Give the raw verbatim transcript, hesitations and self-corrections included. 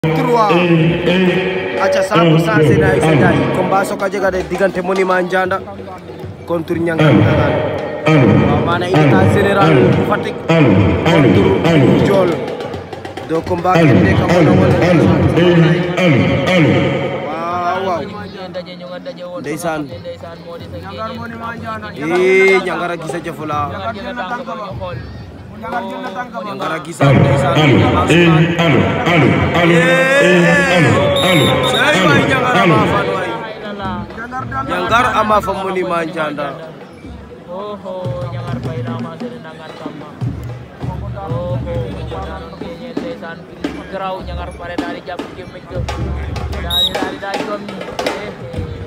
trois aca cent pour cent Seydina Issa Ndiaye combat soka jega de diggante Moni Mandianda contre Niangar Ndangaan waaw maana état général bu Fatick contre Ndiol do combat ke de ka mono wala waaw waaw ndeysaan eh Niangar a gisa jafula Niangar a gisa ndeysaan Niangar ama fa Moni Mandianda oh oh Niangar bayna ma sene Ndangaan kama oh oh nanon ke ñente san graw Niangar pare dari japp ke mecc dari dari dari dom ni eh